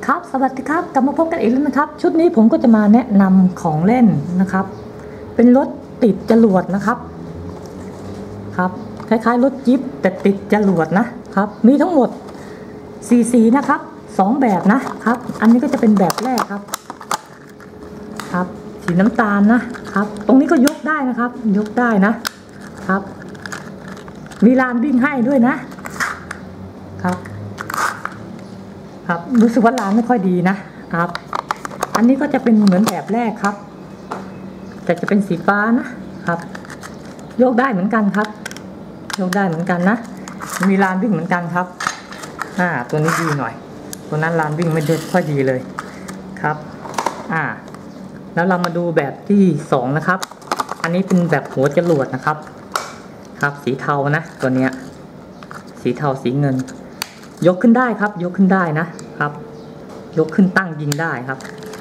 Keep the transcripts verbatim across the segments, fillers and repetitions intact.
ครับสวัสดีครับกลับมาพบกันอีกแล้วนะครับชุดนี้ผมก็จะมาแนะนำของเล่นนะครับเป็นรถติดจรวดนะครับครับคล้ายๆรถจิ๊บแต่ติดจรวดนะครับมีทั้งหมดสี่สีนะครับสองแบบนะครับอันนี้ก็จะเป็นแบบแรกครับครับสีน้ำตาลนะครับตรงนี้ก็ยกได้นะครับยกได้นะครับมีลานวิ่งให้ด้วยนะครับครับรู้สึกว่าลานไม่ค่อยดีนะครับอันนี้ก็จะเป็นเหมือนแบบแรกครับแต่จะเป็นสีฟ้านะครับยกได้เหมือนกันครับยกได้เหมือนกันนะมีลานวิ่งเหมือนกันครับอ่าตัวนี้ดีหน่อยตัวนั้นลานวิ่งไม่ได้ค่อยดีเลยครับอ่าแล้วเรามาดูแบบที่สองนะครับอันนี้เป็นแบบหัวจรวดนะครับครับสีเทานะตัวเนี้ยสีเทาสีเงินยกขึ้นได้ครับยกขึ้นได้นะครับยกขึ้นตั้งยิงได้ครับ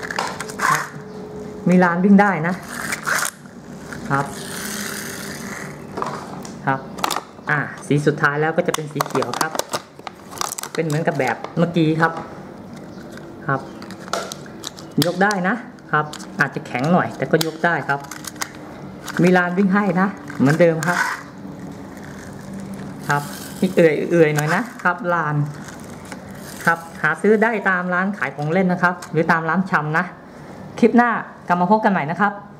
มีลานวิ่งได้นะครับครับอ่าสีสุดท้ายแล้วก็จะเป็นสีเขียวครับเป็นเหมือนกับแบบเมื่อกี้ครับครับยกได้นะครับอาจจะแข็งหน่อยแต่ก็ยกได้ครับมีลานวิ่งให้นะเหมือนเดิมครับครับมีเอื่อยเอื่อยหน่อยนะครับลานครับหาซื้อได้ตามร้านขายของเล่นนะครับหรือตามร้านชำนะคลิปหน้ากลับมาพบกันใหม่นะครับ